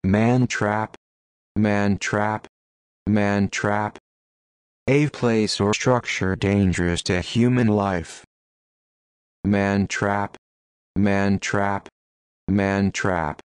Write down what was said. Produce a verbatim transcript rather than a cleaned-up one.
Man trap, man trap, man trap. A place or structure dangerous to human life. Man trap, man trap, man trap.